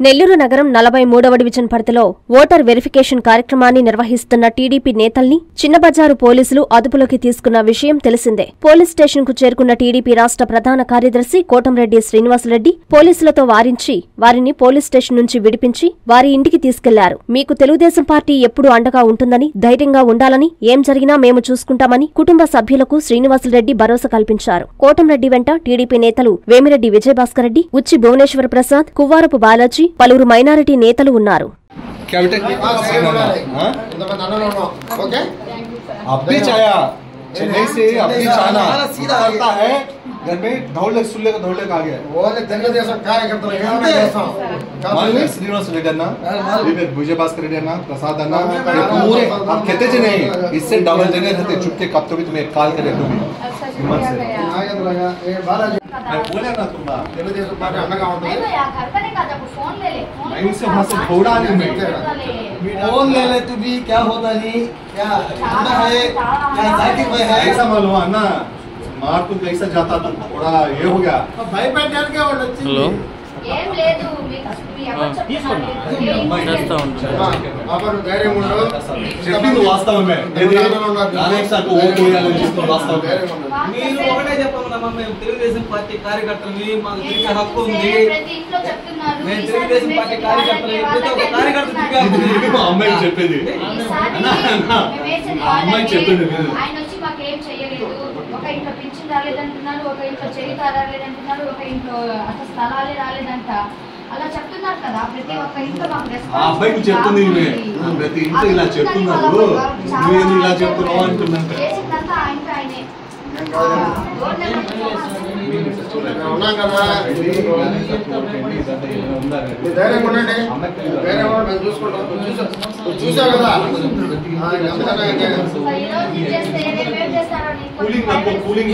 నెల్లూరు నగరం 43వ డివిజన్ పరిధిలో ఓటర్ వెరిఫికేషన్ కార్యక్రమాన్ని నిర్వహిస్తున్న టీడీపీ నేతల్ని చిన్నబజారు పోలీసులు అదుపులోకి తీసుకున్న విషయం తెలిసిందే. పోలీస్ స్టేషన్ కు చేరుకున్న టీడీపీ రాష్ట్ర ప్రధాన కార్యదర్శి కోటంరెడ్డి శ్రీనివాసరెడ్డి పోలీసులతో వారించి వారిని పోలీస్ స్టేషన్ నుంచి విడిపించి వారి ఇంటికి తీసుకెళ్లారు. మీకు తెలుగుదేశం పార్టీ ఎప్పుడూ అండగా ఉంటుందని, ధైర్యంగా ఉండాలని, ఏం జరిగినా మేము చూసుకుంటామని కుటుంబ సభ్యులకు శ్రీనివాసరెడ్డి భరోసా కల్పించారు. కోటంరెడ్డి వెంట టీడీపీ నేతలు వేమిరెడ్డి విజయభాస్కర్ రెడ్డి, ఉచ్చి భువనేశ్వర ప్రసాద్, కువ్వారపు బాలాజీ, పలువురు మైనారిటీ నేతలు ఉన్నారు. चेन्नई से अपनी चाना सीधा करता है घर में दौड़ सुल्ले का आ गया वो తెలుగుదేశం కార్యకర్తలు माननीय श्रीनिवास रेड्डी अन्ना विजयभास्कर रेड्डी अन्ना प्रसाद अन्ना पूरे आप कहते थे नहीं इससे डबल जगह रहते चुपके कब तो भी तुम्हें कॉल करे तो भी हिम्मत से बोले ना तुम తెలుగుదేశం पार्टी अंडगा ఉంటుంది नहीं यार घर पे नहीं का जब फोन ले मैं से वहां से थोड़ा नहीं मैं फोन ले ले तू भी क्या होता नहीं क्या अंडा है क्या जाकिर भाई है ऐसा मालूम अन्ना मार तू कैसा जाता तो थोड़ा ये हो गया भाई पे डर के वो हेलो ఏం లేదు మీకు అసలు ఎవరు చెప్తున్నారు చేస్తా ఉంటారు అప్పుడు ధైర్యం ఉండదు చెప్పింది వాస్తవమే నానేసాకు ఓటు వేయాలని చెప్తున్న వాస్తవమే మీరు ఒకటే చెప్పమన్నా మేము తెలుగుదేశం పార్టీ కార్యకర్తలని మాకు తిరిగే హక్కు ఉంది ప్రతి ఇంట్లో చెప్తున్నారు మేము తెలుగుదేశం పార్టీ కార్యకర్తలు ప్రతి ఒక్క కార్యకర్త తిరిగే అమ్మాయి చెప్పింది అమ్మాయి చెప్పింది ఆయన వచ్చి మాకు ఏం చేయలేదు ఒక ఇంట్లో పింఛన్ రాలేదంటున్నారు ఒక ఇంట్లో చేయిత రాలేదంటున్నారు ఒక ఇంట్లో అసలు స్థలాలే రాలేదంట అలా చెప్తున్నారు కదా ప్రతి ఒక్క ఇంట్లో మాకు రెస్పాన్స్ అబ్బాయికి చెప్తుంది ప్రతి ఇంట్లో ఇలా చెప్తున్నారు నేను ఇలా చెప్తున్నావు అంటున్నాను చేసిందంతా ఆయనే ఉన్నాం కదా ధైర్యం ఉండండి వేరే వాళ్ళు మేము చూసుకుంటాం చూసావు కదా కూలింగ్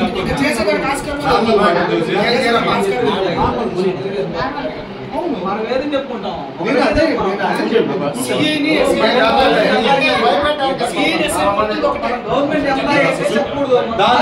మనం ఏది చెప్పుకుంటాం గవర్నమెంట్ ఎంప్లాయీస్ చెప్పకూడదు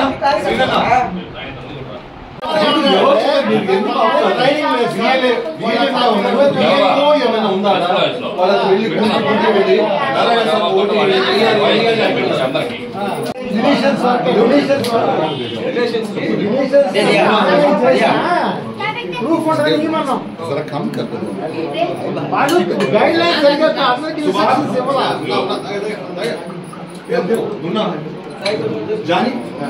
जरा कम कर दो जानी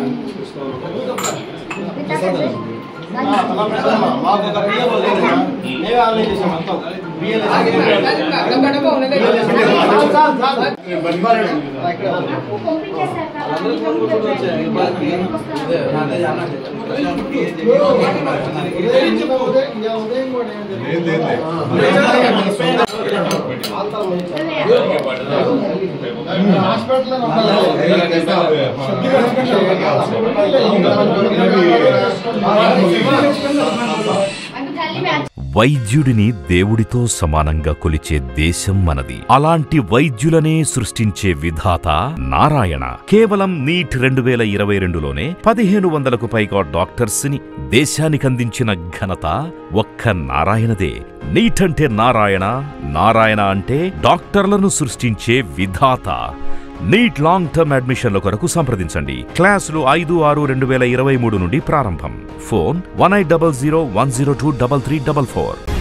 వైద్యుడిని దేవుడితో సమానంగా కొలిచే దేశం మనది. అలాంటి వైద్యులనే సృష్టించే విధాత నారాయణ. కేవలం నీట్ 2022లోనే 1500కు పైగా డాక్టర్స్ ని దేశానికందించిన ఘనత ఒక్క నారాయణదే. నీట్ అంటే నారాయణ, నారాయణ అంటే డాక్టర్లను సృష్టించే విధాత. నీట్ లాంగ్ టర్మ్ అడ్మిషన్ల కొరకు సంప్రదించండి. క్లాసులు 5/6/2023 నుండి ప్రారంభం. ఫోన్ 1800 102 3344.